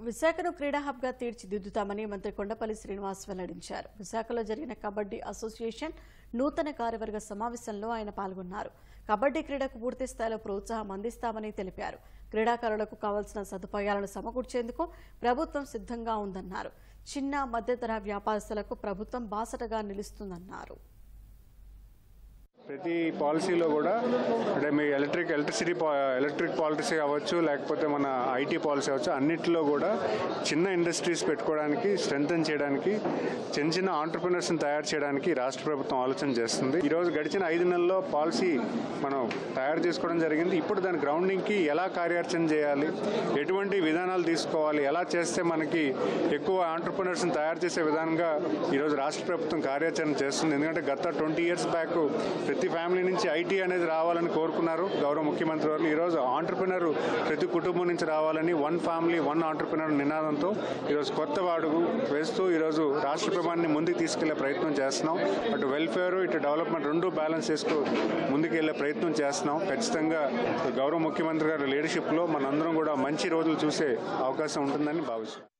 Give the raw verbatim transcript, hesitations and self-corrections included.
విశాఖను క్రీడా హబ్గా తీర్చిదిద్దుతామని మంత్రి కొండపల్లి శ్రీనివాస్ వెల్లడించారు. విశాఖలో జరిగిన కబడ్డీ అసోసియేషన్ నూతన కార్యవర్గ సమావేశంలో ఆయన పాల్గొన్నారు. కబడ్డీ క్రీడకు పూర్తి స్థాయిలో ప్రోత్సాహం అందిస్తామని తెలిపారు. క్రీడాకారులకు కావాల్సిన సదుపాయాలను సమకూర్చేందుకు ప్రభుత్వం సిద్ధంగా ఉందన్నారు. చిన్న మధ్యతరహా వ్యాపారస్తులకు ప్రభుత్వం బాసటగా నిలుస్తుందన్నారు. ప్రతి పాలసీలో కూడా అంటే మీ ఎలక్ట్రిక్ ఎలక్ట్రిసిటీ ఎలక్ట్రిక్ పాలసీ అవ్వచ్చు, లేకపోతే మన ఐటీ పాలసీ అవ్వచ్చు, అన్నింటిలో కూడా చిన్న ఇండస్ట్రీస్ పెట్టుకోవడానికి, స్ట్రెంథన్ చేయడానికి, చిన్న చిన్న ఆంటర్ప్రినర్స్ని తయారు చేయడానికి రాష్ట్ర ప్రభుత్వం ఆలోచన చేస్తుంది. ఈరోజు గడిచిన ఐదు నెలల్లో పాలసీ మనం తయారు చేసుకోవడం జరిగింది. ఇప్పుడు దాని గ్రౌండింగ్కి ఎలా కార్యాచరణ చేయాలి, ఎటువంటి విధానాలు తీసుకోవాలి, ఎలా చేస్తే మనకి ఎక్కువ ఆంటర్ప్రినర్స్ని తయారు చేసే విధానంగా ఈరోజు రాష్ట్ర ప్రభుత్వం కార్యాచరణ చేస్తుంది. ఎందుకంటే గత ట్వంటీ ఇయర్స్ బ్యాక్ ప్రతి ఫ్యామిలీ నుంచి ఐటీ అనేది రావాలని కోరుకున్నారు గౌరవ ముఖ్యమంత్రి వారు. ఈరోజు ఆంటర్ప్రినర్ ప్రతి కుటుంబం నుంచి రావాలని వన్ ఫ్యామిలీ వన్ ఆంటర్ప్రినర్ నినాదంతో ఈరోజు కొత్త అడుగు వేస్తూ ఈరోజు రాష్ట్ర ప్రభుత్వాన్ని ముందుకు తీసుకెళ్లే ప్రయత్నం చేస్తున్నాం. అటు వెల్ఫేర్ ఇటు డెవలప్మెంట్ రెండు బ్యాలెన్స్ చేస్తూ ముందుకెళ్లే ప్రయత్నం చేస్తున్నాం. ఖచ్చితంగా గౌరవ ముఖ్యమంత్రి గారి లీడర్షిప్లో మనందరం కూడా మంచి రోజులు చూసే అవకాశం ఉంటుందని భావిస్తున్నాం.